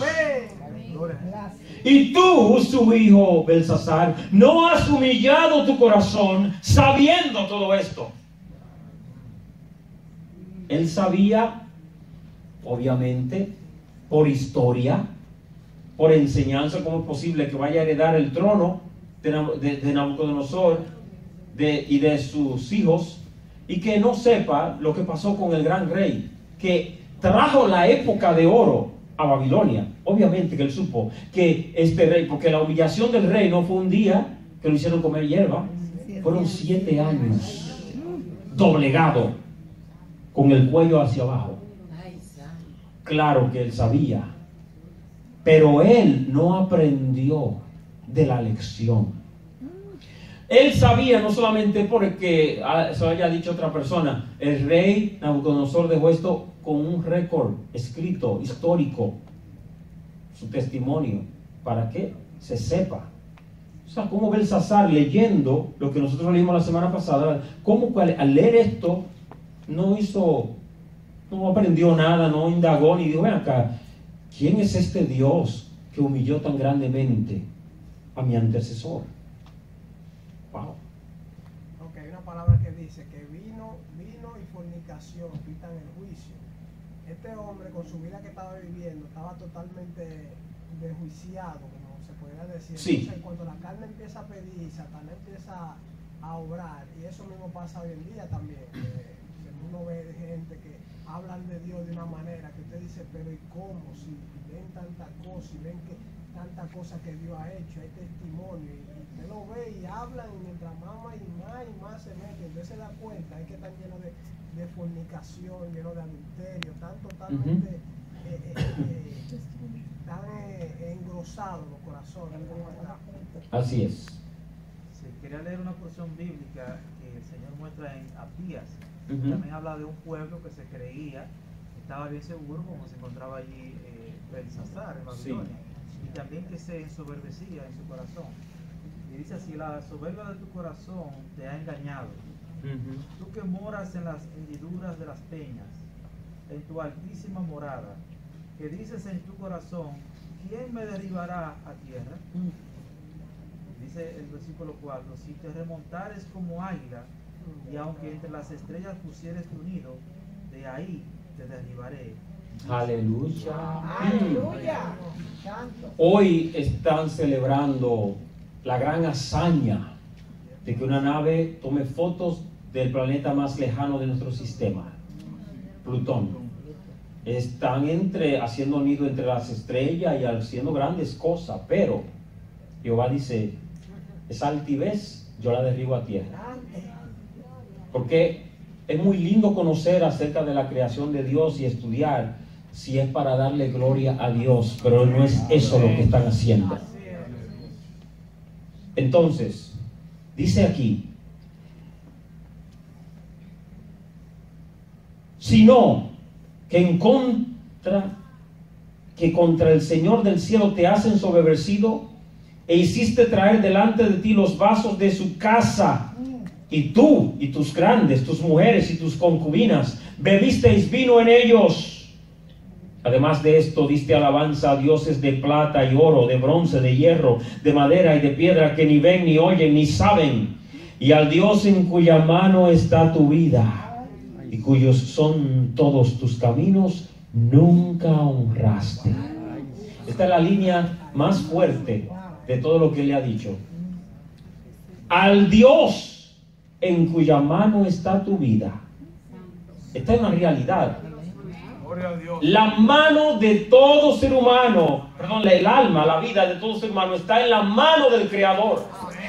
Y tú, su hijo Belsasar, no has humillado tu corazón sabiendo todo esto. Él sabía, obviamente, por historia, por enseñanza, cómo es posible que vaya a heredar el trono de Nabucodonosor y de sus hijos, y que no sepa lo que pasó con el gran rey, que trajo la época de oro a Babilonia. Obviamente que él supo que este rey, porque la humillación del rey no fue un día que lo hicieron comer hierba, fueron 7 años doblegado con el cuello hacia abajo. Claro que él sabía, pero él no aprendió de la lección. Él sabía, no solamente porque se lo haya dicho otra persona, el rey Nabucodonosor dejó esto con un récord escrito, histórico, su testimonio, para que se sepa. O sea, como Belsasar, leyendo lo que nosotros leímos la semana pasada, como al leer esto no aprendió nada, no indagó ni dijo, ven acá, ¿quién es este Dios que humilló tan grandemente a mi antecesor? Wow. Ok, hay una palabra que dice que vino y fornicación quitan el juicio. Este hombre, con su vida que estaba viviendo, estaba totalmente desjuiciado, como se podría decir. Sí. Entonces, cuando la carne empieza a pedir, Satanás empieza a obrar, y eso mismo pasa hoy en día también. Uno ve gente que hablan de Dios de una manera que usted dice, pero ¿y cómo? Si ven tanta cosa y ven que tanta cosa que Dios ha hecho, hay testimonio, y usted lo ve y hablan, y mientras más y más se meten, entonces se da cuenta, es que están llenos de fornicación, llenos de adulterio, están totalmente están engrosados los corazones. Así es. Sí, quería leer una porción bíblica que el Señor muestra en Abdías. También habla de un pueblo que se creía, estaba bien seguro, como se encontraba allí Belsasar en Babilonia, y también que se ensoberbecía en su corazón. Y dice así: la soberbia de tu corazón te ha engañado. Tú que moras en las hendiduras de las peñas, en tu altísima morada, que dices en tu corazón, ¿quién me derribará a tierra? Dice el versículo 4, si te remontares como águila, y aunque entre las estrellas pusieres tu nido, de ahí te derribaré. Aleluya. Aleluya. Hoy están celebrando la gran hazaña de que una nave tome fotos del planeta más lejano de nuestro sistema, Plutón. Están haciendo nido entre las estrellas y haciendo grandes cosas, pero Jehová dice, esa altivez yo la derribo a tierra. Porque es muy lindo conocer acerca de la creación de Dios y estudiar si es para darle gloria a Dios, pero no es eso lo que están haciendo. Entonces, dice aquí, sino que contra el Señor del cielo te has ensoberbecido e hiciste traer delante de ti los vasos de su casa, y tú y tus grandes, tus mujeres y tus concubinas bebisteis vino en ellos. Además de esto, diste alabanza a dioses de plata y oro, de bronce, de hierro, de madera y de piedra, que ni ven, ni oyen, ni saben, y al Dios en cuya mano está tu vida, y cuyos son todos tus caminos, nunca honraste. Esta es la línea más fuerte de todo lo que le ha dicho. Al Dios en cuya mano está tu vida, Esta es una realidad. Gloria a Dios. La mano de todo ser humano, perdón, el alma, la vida de todo ser humano está en la mano del Creador.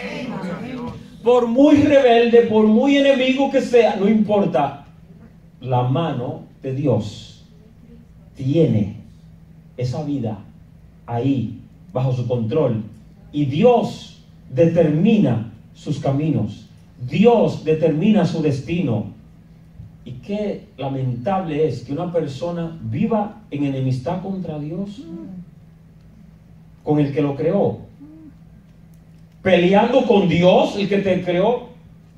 Por muy rebelde, por muy enemigo que sea, no importa. La mano de Dios tiene esa vida ahí, bajo su control. Y Dios determina sus caminos. Dios determina su destino. Y qué lamentable es que una persona viva en enemistad contra Dios, con el que lo creó, peleando con Dios, el que te creó.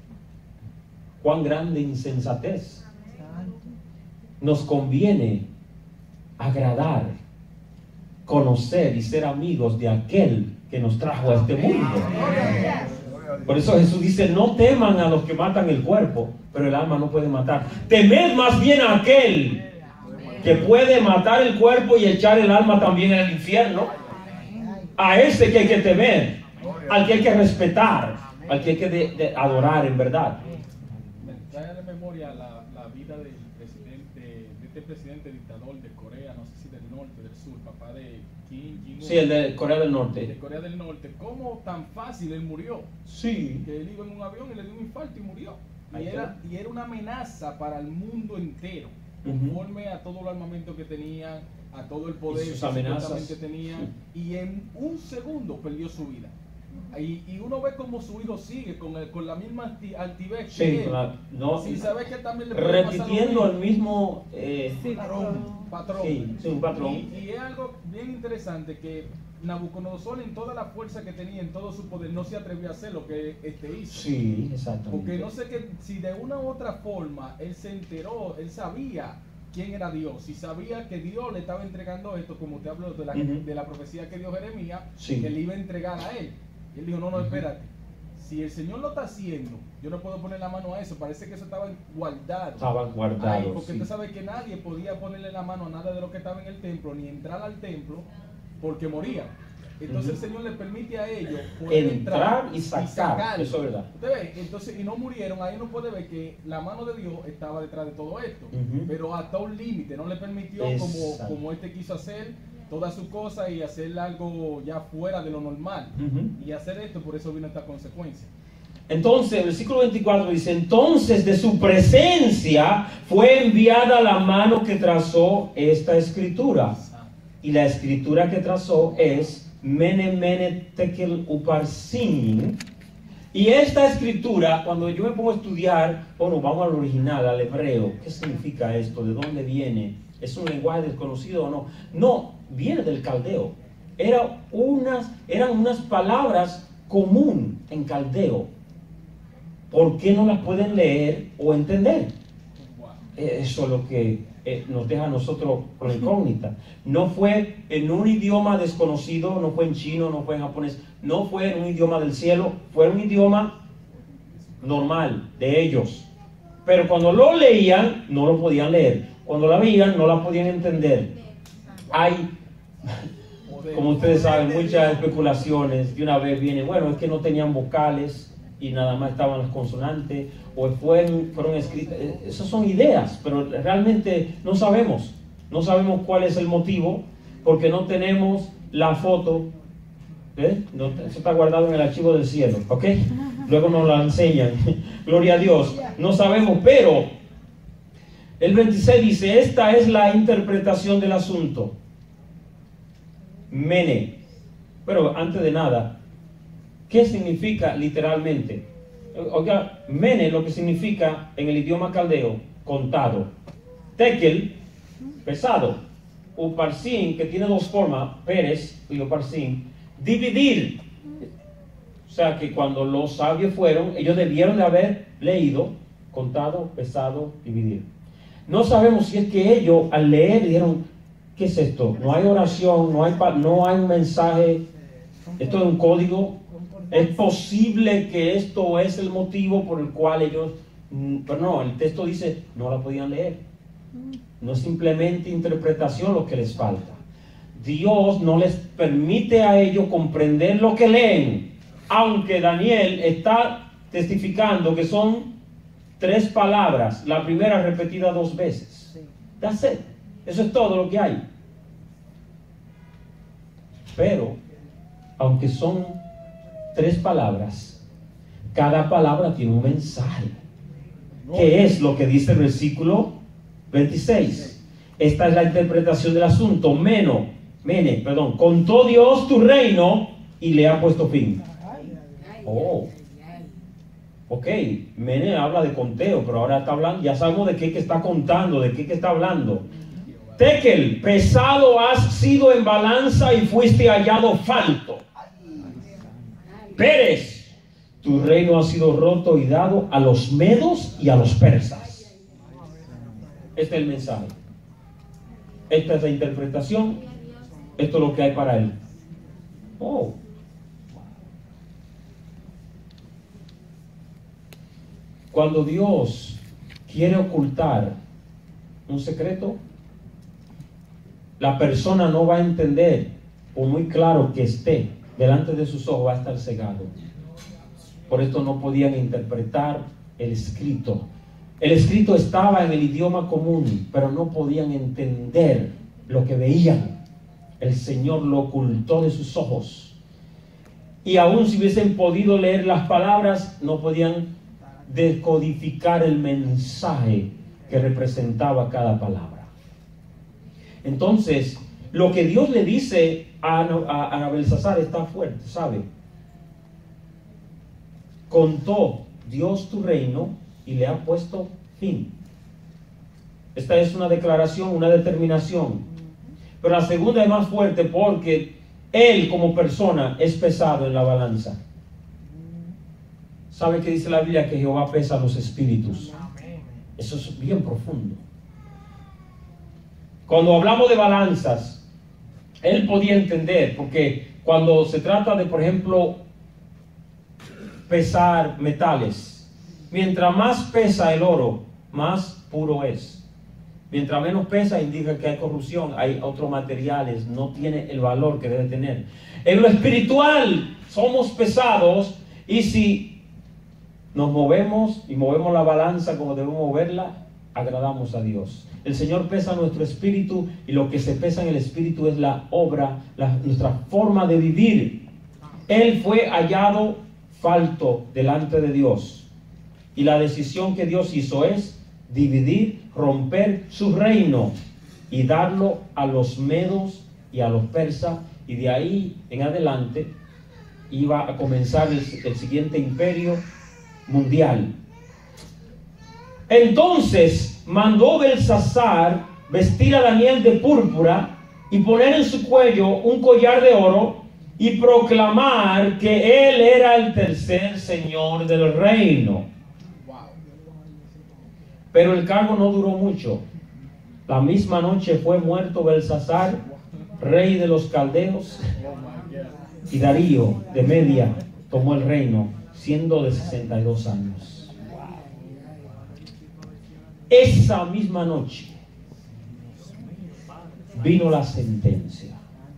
Cuán grande insensatez. Nos conviene agradar, conocer y ser amigos de aquel que nos trajo a este mundo. Por eso Jesús dice: no teman a los que matan el cuerpo, pero el alma no puede matar. Temed más bien a aquel que puede matar el cuerpo y echar el alma también en el infierno. A ese que hay que temer, al que hay que respetar, al que hay que adorar en verdad. Me trae a la memoria la vida del presidente, de este presidente dictador de Corea, no sé si del norte, del sur, papá de Kim Jong-un. Sí, el de Corea del Norte. De Corea del Norte. ¿Cómo tan fácil él murió? Sí. Que él iba en un avión y le dio un infarto y murió. Y era una amenaza para el mundo entero, conforme a todo el armamento que tenían, a todo el poder y que sus amenazas supuestamente tenían, y en un segundo perdió su vida. Y uno ve como su hijo sigue con la misma altivez sí, que él, no, sin saber que también le puede repitiendo el mismo patrón. Sí, un patrón. Y es algo bien interesante que Nabucodonosor, en toda la fuerza que tenía, en todo su poder, no se atrevió a hacer lo que hizo. Sí, exactamente. Porque no sé si de una u otra forma él se enteró, él sabía quién era Dios, y sabía que Dios le estaba entregando esto, como usted habló de la profecía que dio Jeremías, sí, que le iba a entregar a él. Y él dijo: no, espérate, si el Señor lo está haciendo, yo no puedo poner la mano a eso. Parece que eso estaba guardado. Estaban guardados. Porque usted sabe que nadie podía ponerle la mano a nada de lo que estaba en el templo, ni entrar al templo, porque moría. Entonces el Señor le permite a ellos poder entrar y sacar. Eso es verdad. Usted ve, entonces, y no murieron. Ahí uno puede ver que la mano de Dios estaba detrás de todo esto, pero hasta un límite. No le permitió, como este quiso hacer todas sus cosas y hacer algo ya fuera de lo normal, y hacer esto. Por eso vino esta consecuencia. Entonces, el versículo 24 dice: entonces de su presencia fue enviada la mano que trazó esta escritura. Y la escritura que trazó es Mene Mene Tekel Uparsin. Y esta escritura, cuando yo me pongo a estudiar, bueno, vamos al original, al hebreo. ¿Qué significa esto? ¿De dónde viene? ¿Es un lenguaje desconocido o no? No, viene del caldeo. Eran unas palabras común en caldeo. ¿Por qué no las pueden leer o entender? Eso es lo que nos deja a nosotros con incógnita. No fue en un idioma desconocido, no fue en chino, no fue en japonés, no fue en un idioma del cielo, fue un idioma normal de ellos. Pero cuando lo leían, no lo podían leer. Cuando la veían, no la podían entender. Hay, como ustedes saben, muchas especulaciones. De una vez viene, bueno, es que no tenían vocales y nada más estaban las consonantes, o fueron escritas. Esas son ideas, pero realmente no sabemos cuál es el motivo, porque no tenemos la foto. No, eso está guardado en el archivo del cielo, ¿ok? Luego nos la enseñan. Gloria a Dios. No sabemos, pero el 26 dice: esta es la interpretación del asunto. Mene. Pero antes de nada, ¿qué significa literalmente? Oiga, Mene, lo que significa en el idioma caldeo, contado. Tekel, pesado. Uparsin, que tiene dos formas, Pérez y Uparsin, dividir. O sea que cuando los sabios fueron, ellos debieron de haber leído, contado, pesado, dividir. No sabemos si es que ellos al leer dijeron: ¿qué es esto? No hay oración, no hay un mensaje, esto es un código. Es posible que esto es el motivo por el cual ellos, pero no, el texto dice no la podían leer. No es simplemente interpretación lo que les falta. Dios no les permite a ellos comprender lo que leen, aunque Daniel está testificando que son 3 palabras, la primera repetida 2 veces. That's it. Eso es todo lo que hay. Pero, aunque son 3 palabras, cada palabra tiene un mensaje. ¿Qué es lo que dice el versículo 26? Esta es la interpretación del asunto. Contó Dios tu reino y le ha puesto fin. Oh. Ok, Mene habla de conteo, pero ahora está hablando, ya sabemos de qué que está contando, de qué que está hablando. Tekel, pesado has sido en balanza y fuiste hallado falto. Pérez, tu reino ha sido roto y dado a los medos y a los persas. Este es el mensaje. Esta es la interpretación. Esto es lo que hay para él. Oh. Cuando Dios quiere ocultar un secreto, la persona no va a entender, por muy claro que esté delante de sus ojos, va a estar cegado. Por esto no podían interpretar el escrito. El escrito estaba en el idioma común, pero no podían entender lo que veían. El Señor lo ocultó de sus ojos. Y aún si hubiesen podido leer las palabras, no podían decodificar el mensaje que representaba cada palabra. Entonces, lo que Dios le dice a Belsasar está fuerte, ¿sabe? Contó Dios tu reino y le ha puesto fin. Esta es una declaración, una determinación. Pero la segunda es más fuerte porque él como persona es pesado en la balanza. ¿Sabe qué dice la Biblia? Que Jehová pesa los espíritus. Eso es bien profundo. Cuando hablamos de balanzas, él podía entender, porque cuando se trata de, por ejemplo, pesar metales, mientras más pesa el oro, más puro es. Mientras menos pesa, indica que hay corrupción, hay otros materiales, no tiene el valor que debe tener. En lo espiritual somos pesados, y si nos movemos y movemos la balanza como debemos moverla, agradamos a Dios. El Señor pesa nuestro espíritu, y lo que se pesa en el espíritu es la obra, nuestra forma de vivir. Él fue hallado falto delante de Dios, y la decisión que Dios hizo es dividir, romper su reino y darlo a los medos y a los persas, y de ahí en adelante iba a comenzar el siguiente imperio mundial. Entonces mandó Belsasar vestir a Daniel de púrpura y poner en su cuello un collar de oro y proclamar que él era el tercer señor del reino. Pero el cargo no duró mucho. La misma noche fue muerto Belsasar, rey de los caldeos, y Darío de Media tomó el reino, siendo de 62 años. Esa misma noche vino la sentencia.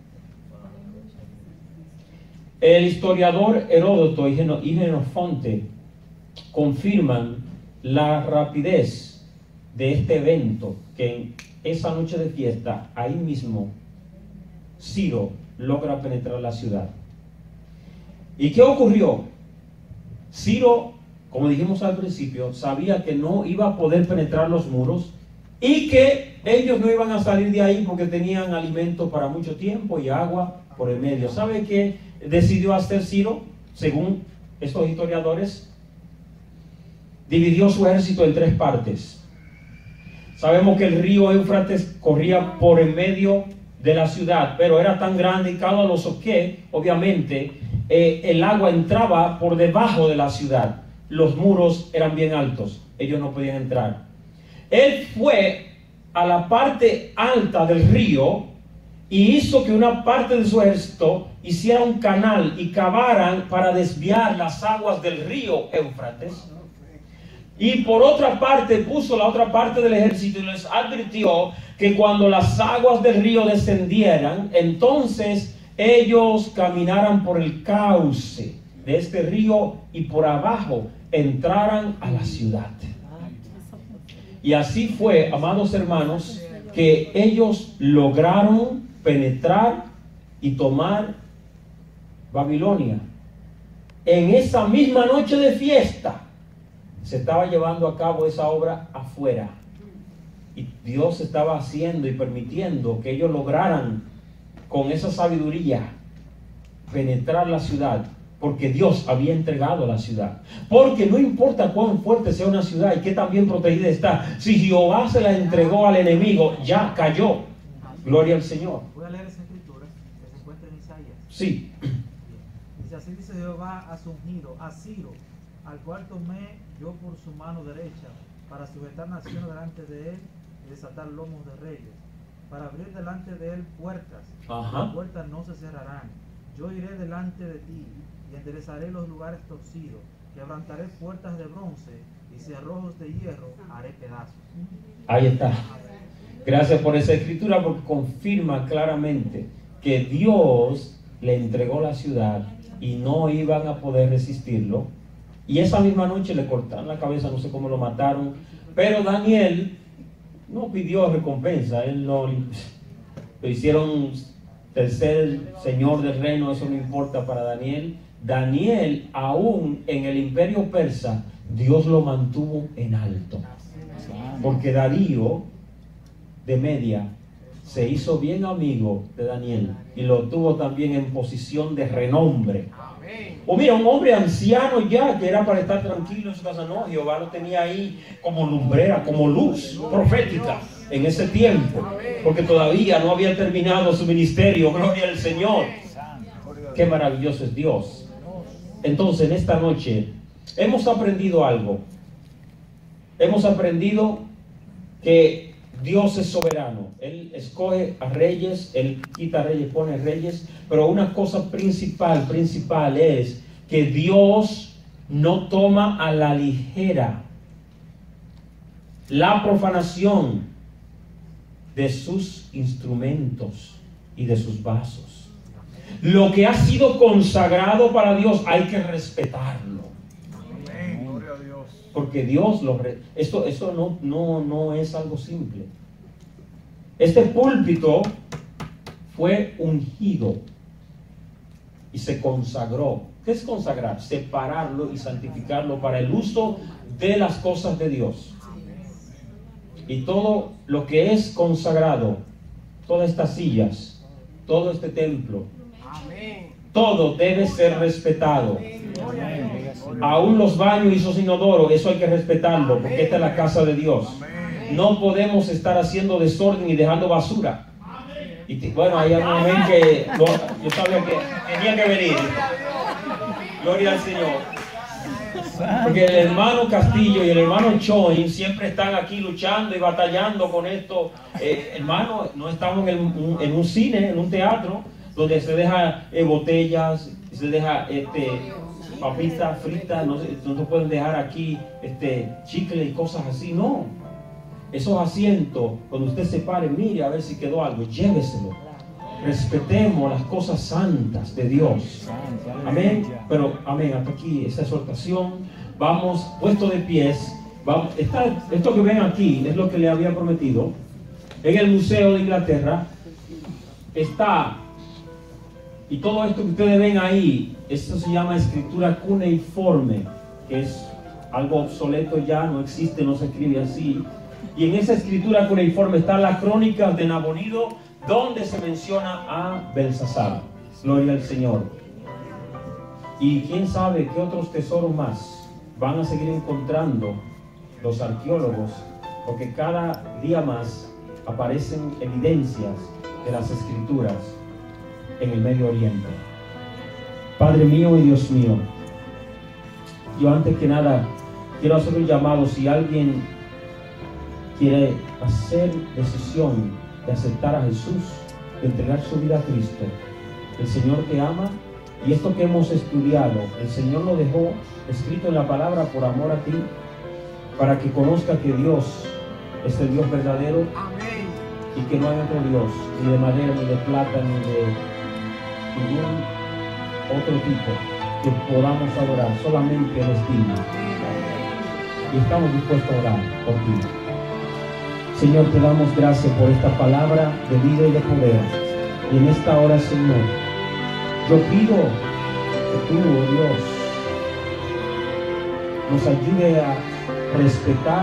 El historiador Heródoto y Jenofonte confirman la rapidez de este evento, que en esa noche de fiesta, ahí mismo, Ciro logra penetrar la ciudad. ¿Y qué ocurrió? Ciro, como dijimos al principio, sabía que no iba a poder penetrar los muros y que ellos no iban a salir de ahí porque tenían alimento para mucho tiempo y agua por el medio. ¿Sabe qué decidió hacer Ciro? Según estos historiadores, dividió su ejército en 3 partes. Sabemos que el río Éufrates corría por en medio de la ciudad, pero era tan grande y caudaloso que, obviamente, el agua entraba por debajo de la ciudad. Los muros eran bien altos, ellos no podían entrar. Él fue a la parte alta del río y hizo que una parte de su ejército hiciera un canal y cavaran para desviar las aguas del río Éufrates. Y por otra parte puso la otra parte del ejército y les advirtió que cuando las aguas del río descendieran, entonces ellos caminaran por el cauce de este río y por abajo entraran a la ciudad. Y así fue, amados hermanos, que ellos lograron penetrar y tomar Babilonia. En esa misma noche de fiesta se estaba llevando a cabo esa obra afuera. Y Dios estaba haciendo y permitiendo que ellos lograran con esa sabiduría penetrar la ciudad, porque Dios había entregado la ciudad. Porque no importa cuán fuerte sea una ciudad y qué tan bien protegida está, si Jehová se la entregó al enemigo, ya cayó. Gloria al Señor. Voy a leer esa escritura que se encuentra en Isaías. Sí. Dice, así dice Jehová a su ungido, a Ciro, al cual tomé yo por su mano derecha, para sujetar naciones delante de él y desatar lomos de reyes, para abrir delante de él puertas. Las puertas no se cerrarán. Yo iré delante de ti y enderezaré los lugares torcidos, quebrantaré puertas de bronce y cerrojos de hierro haré pedazos. Ahí está. Gracias por esa escritura, porque confirma claramente que Dios le entregó la ciudad y no iban a poder resistirlo. Y esa misma noche le cortaron la cabeza, no sé cómo lo mataron, pero Daniel no pidió recompensa, él no lo hicieron tercer señor del reino, eso no importa para Daniel. Daniel, aún en el imperio persa, Dios lo mantuvo en alto, porque Darío de Media se hizo bien amigo de Daniel y lo tuvo también en posición de renombre. O mira, un hombre anciano ya, que era para estar tranquilo en su casa, no, Jehová lo tenía ahí como lumbrera, como luz profética en ese tiempo, porque todavía no había terminado su ministerio. Gloria al Señor. Qué maravilloso es Dios. Entonces, en esta noche hemos aprendido algo. Hemos aprendido que Dios es soberano. Él escoge a reyes, Él quita reyes, pone reyes. Pero una cosa principal es que Dios no toma a la ligera la profanación de sus instrumentos y de sus vasos. Lo que ha sido consagrado para Dios hay que respetarlo. Amén. Gloria a Dios. Porque Dios esto no es algo simple. Este púlpito fue ungido y se consagró. ¿Qué es consagrar? Separarlo y santificarlo para el uso de las cosas de Dios. Y todo lo que es consagrado, todas estas sillas, todo este templo, todo debe ser respetado. Aún los baños y esos inodoros, eso hay que respetarlo, porque esta es la casa de Dios. No podemos estar haciendo desorden y dejando basura. Y bueno, hay un momento que yo sabía que tenía que venir. Gloria al Señor. Porque el hermano Castillo y el hermano Choin siempre están aquí luchando y batallando con esto. Hermano, no estamos en un cine, en un teatro, donde se deja botellas, se deja papitas fritas, no se pueden dejar aquí chicle y cosas así, no. Esos asientos, cuando usted se pare, mire a ver si quedó algo, lléveselo. Respetemos las cosas santas de Dios. Amén. Pero, amén, hasta aquí esta exhortación. Vamos, puesto de pies. Vamos, esto que ven aquí es lo que le había prometido. En el Museo de Inglaterra está, y todo esto que ustedes ven ahí, esto se llama escritura cuneiforme, que es algo obsoleto ya, no existe, no se escribe así. Y en esa escritura cuneiforme está la crónica de Nabonido, donde se menciona a Belsasar. Gloria al Señor. Y quién sabe qué otros tesoros más van a seguir encontrando los arqueólogos, porque cada día más aparecen evidencias de las escrituras en el Medio Oriente. Padre mío y Dios mío, yo antes que nada quiero hacer un llamado. Si alguien quiere hacer decisión de aceptar a Jesús, de entregar su vida a Cristo, el Señor te ama, y esto que hemos estudiado, el Señor lo dejó escrito en la palabra por amor a ti, para que conozca que Dios es el Dios verdadero. Amén. Y que no hay otro Dios, ni de madera, ni de plata, ni de ningún otro tipo que podamos adorar, solamente Él es digno. Y estamos dispuestos a orar por ti. Señor, te damos gracias por esta palabra de vida y de poder. Y en esta hora, Señor, yo pido que tú, oh Dios, nos ayude a respetar,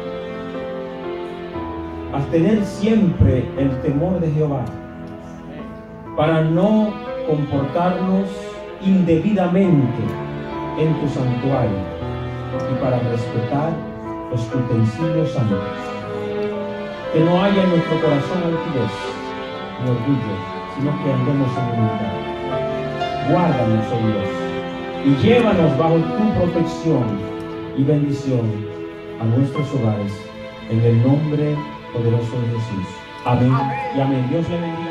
a tener siempre el temor de Jehová, para no comportarnos indebidamente en tu santuario y para respetar los utensilios santos. Que no haya en nuestro corazón altivez ni orgullo, sino que andemos en humildad. Guárdanos, oh Dios, y llévanos bajo tu protección y bendición a nuestros hogares, en el nombre poderoso de Jesús. Amén y amén. Dios le bendiga.